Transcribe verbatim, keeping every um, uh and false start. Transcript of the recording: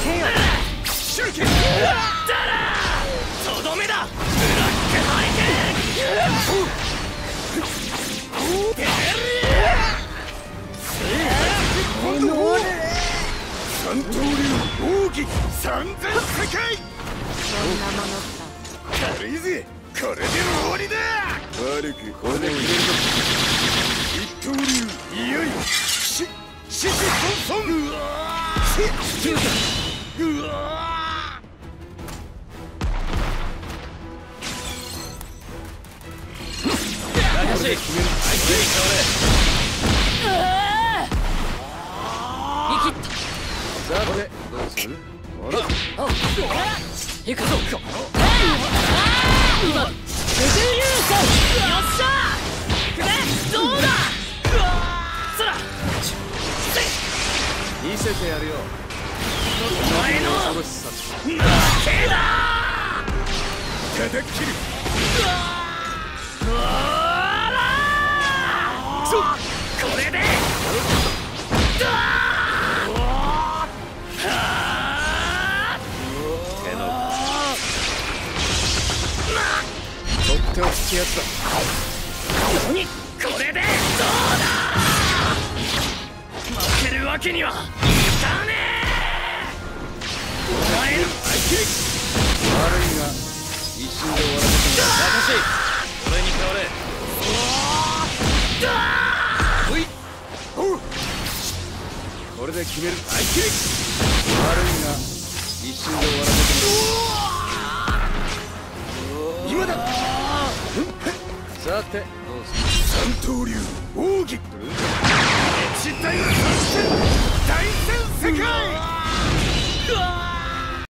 けよ。 シューケだらとどめだ。ブラックハリケーン。三刀流奥義三千世界。 そんなものか。 軽いぜ。これで終わりだ。悪くこれで決めるぞ。一刀流いよいよしししそんそん。うわーうわー。し決める。 生きった。 さてどうする。ほら行くぞ。今だ。九十流星。よっしゃー。でどうだ。そら見せてやるよ。 お前の恐ろしさ。 負けだ。 叩き切る。 うわらそこれで取っておきやつだ。 何これでどうだ。負けるわけにはいかねえ。お前の悪いが一瞬で終わらせてもらう。私俺に代われ。おいおうこれで決める。悪いが一瞬で終わらせてもらう。今だ。さてどうする。三刀流奥義。絶対の三戦大戦世界。